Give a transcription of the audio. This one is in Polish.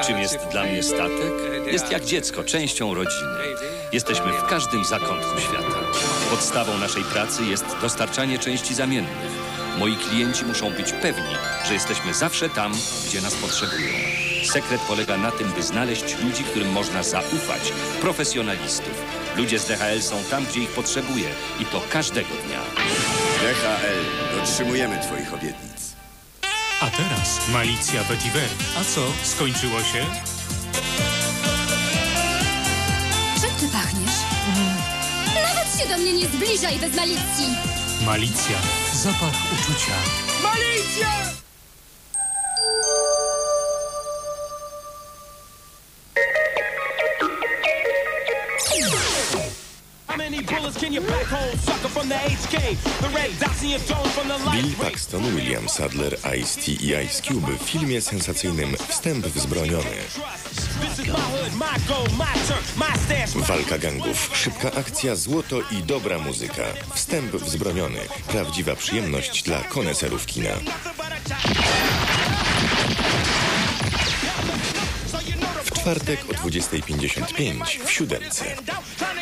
Czym jest dla mnie statek? Jest jak dziecko, częścią rodziny. Jesteśmy w każdym zakątku świata. Podstawą naszej pracy jest dostarczanie części zamiennych. Moi klienci muszą być pewni, że jesteśmy zawsze tam, gdzie nas potrzebują. Sekret polega na tym, by znaleźć ludzi, którym można zaufać, profesjonalistów. Ludzie z DHL są tam, gdzie ich potrzebuje i to każdego dnia. DHL, dotrzymujemy twoich obietnic. A teraz Malicja Vetiver. A co, skończyło się? Czym ty pachniesz? Nawet się do mnie nie zbliżaj bez malicji. Malicja. Zapach uczucia. Malicja! Bill Paxton, William Sadler, Ice-T i Ice Cube w filmie sensacyjnym Wstęp wzbroniony. Walka gangów, szybka akcja, złoto i dobra muzyka. Wstęp wzbroniony. Prawdziwa przyjemność dla koneserów kina. W czwartek o 20:55 w 7.